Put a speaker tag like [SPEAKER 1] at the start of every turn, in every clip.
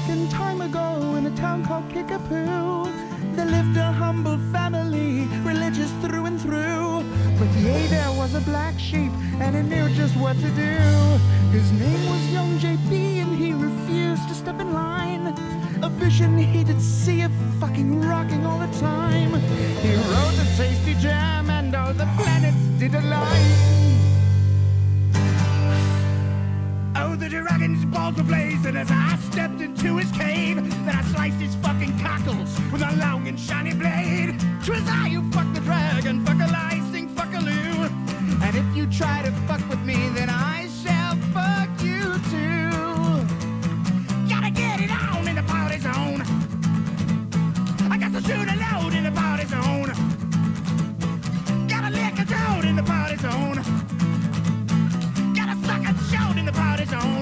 [SPEAKER 1] long time ago in a town called Kickapoo, there lived a humble family, religious through and through. But yea, there was a black sheep, and he knew just what to do. His name was young JP, and he refused to step in line. A vision he did see of fucking rocking all the time. He wrote a tasty jam, and all the planets did align. Oh, the dragon's balls were blazing as I stepped into his cave. Then I sliced his fucking cockles with a long and shiny blade. 'Twas I who fucked the dragon, fuck-a-licing, fuck-a-loo. And if you try to fuck with me, then I shall fuck you too. Gotta get it on in the party zone. I got to shoot a load in the party zone. Gotta lick a toad in the party zone. Gotta suck a chode in the party zone.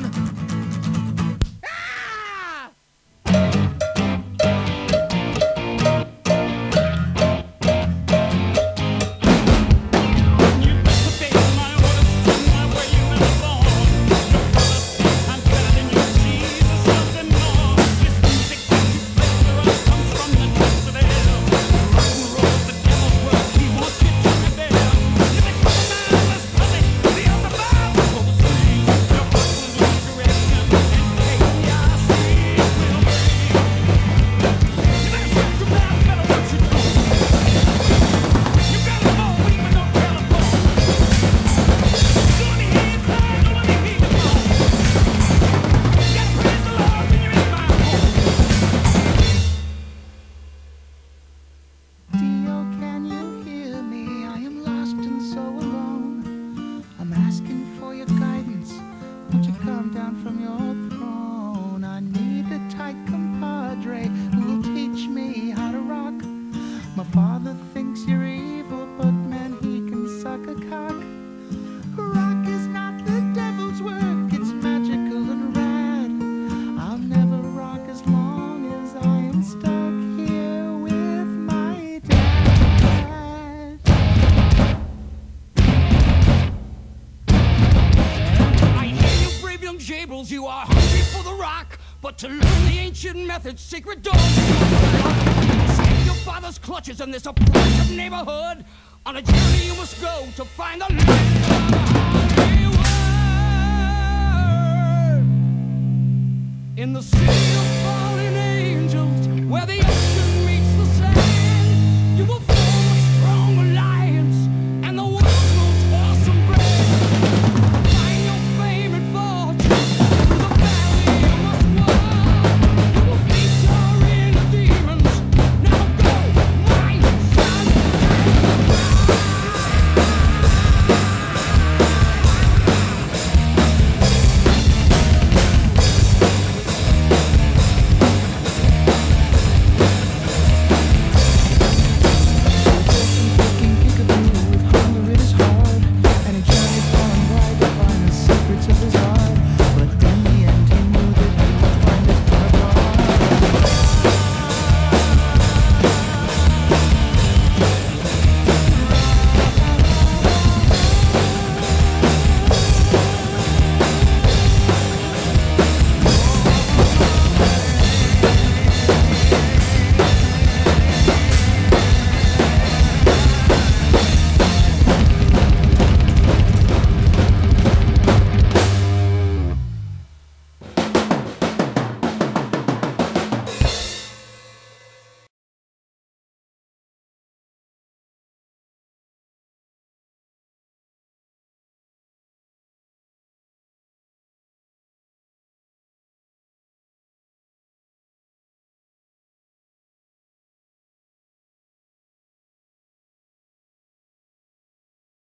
[SPEAKER 2] You are hungry for the rock, but to learn the ancient methods, secret doors, escape your father's clutches in this oppressive neighborhood. On a journey you must go to find the land of Hollywood. In the city of fallen angels, where the